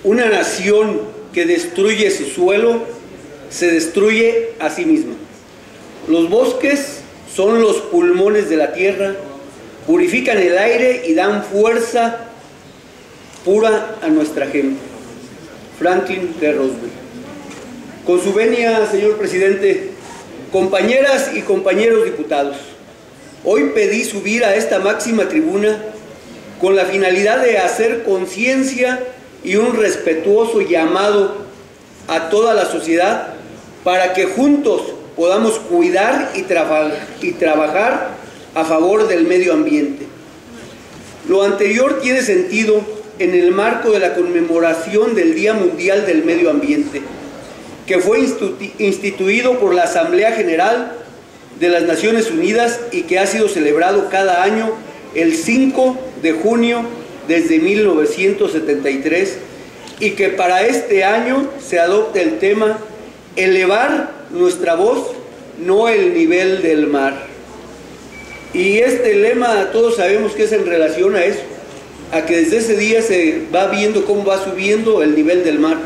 Una nación que destruye su suelo se destruye a sí misma. Los bosques son los pulmones de la tierra, purifican el aire y dan fuerza pura a nuestra gente. Franklin D. Roosevelt. Con su venia, señor presidente, compañeras y compañeros diputados, hoy pedí subir a esta máxima tribuna con la finalidad de hacer conciencia y un respetuoso llamado a toda la sociedad para que juntos podamos cuidar y trabajar a favor del medio ambiente. Lo anterior tiene sentido en el marco de la conmemoración del Día Mundial del Medio Ambiente, que fue instituido por la Asamblea General de las Naciones Unidas y que ha sido celebrado cada año el 5 de junio desde 1973, y que para este año se adopta el tema elevar nuestra voz, no el nivel del mar. Y este lema todos sabemos que es en relación a eso, a que desde ese día se va viendo cómo va subiendo el nivel del mar.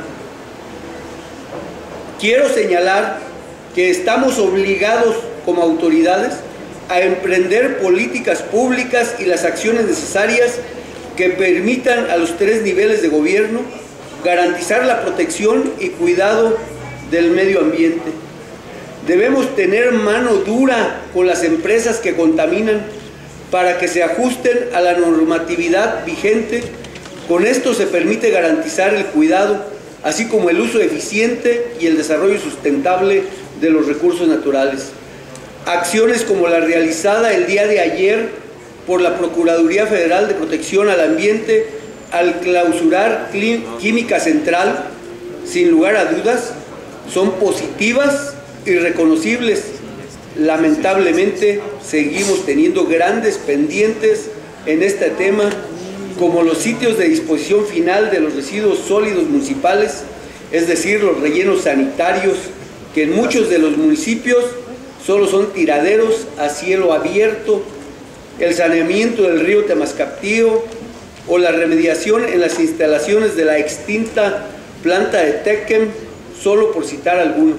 Quiero señalar que estamos obligados como autoridades a emprender políticas públicas y las acciones necesarias que permitan a los 3 niveles de gobierno garantizar la protección y cuidado del medio ambiente. Debemos tener mano dura con las empresas que contaminan para que se ajusten a la normatividad vigente. Con esto se permite garantizar el cuidado, así como el uso eficiente y el desarrollo sustentable de los recursos naturales. Acciones como la realizada el día de ayer por la Procuraduría Federal de Protección al Ambiente al clausurar Química Central, sin lugar a dudas, son positivas y reconocibles. Lamentablemente, seguimos teniendo grandes pendientes en este tema, como los sitios de disposición final de los residuos sólidos municipales, es decir, los rellenos sanitarios, que en muchos de los municipios solo son tiraderos a cielo abierto, el saneamiento del río Temascaptío o la remediación en las instalaciones de la extinta planta de Tequem, solo por citar algunos.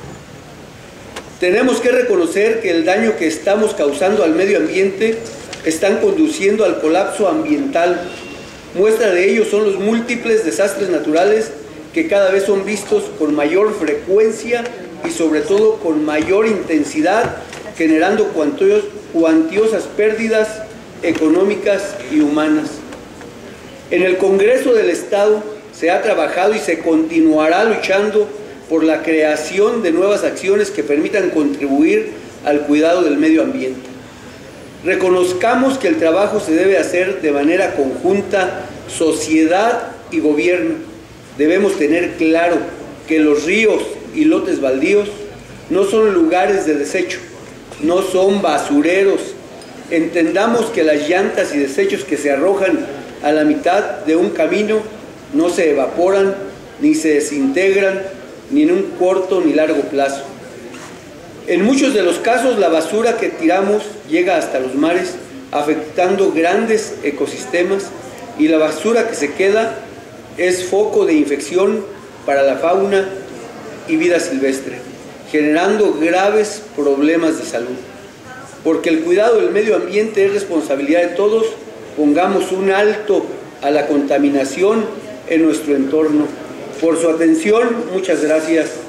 Tenemos que reconocer que el daño que estamos causando al medio ambiente están conduciendo al colapso ambiental. Muestra de ello son los múltiples desastres naturales que cada vez son vistos con mayor frecuencia y sobre todo con mayor intensidad, generando cuantiosas pérdidas económicas y humanas. En el Congreso del Estado se ha trabajado y se continuará luchando por la creación de nuevas acciones que permitan contribuir al cuidado del medio ambiente. Reconozcamos que el trabajo se debe hacer de manera conjunta, sociedad y gobierno. Debemos tener claro que los ríos y lotes baldíos no son lugares de desecho, no son basureros. Entendamos que las llantas y desechos que se arrojan a la mitad de un camino no se evaporan ni se desintegran ni en un corto ni largo plazo. En muchos de los casos la basura que tiramos llega hasta los mares, afectando grandes ecosistemas, y la basura que se queda es foco de infección para la fauna y vida silvestre, generando graves problemas de salud. Porque el cuidado del medio ambiente es responsabilidad de todos, pongamos un alto a la contaminación en nuestro entorno. Por su atención, muchas gracias.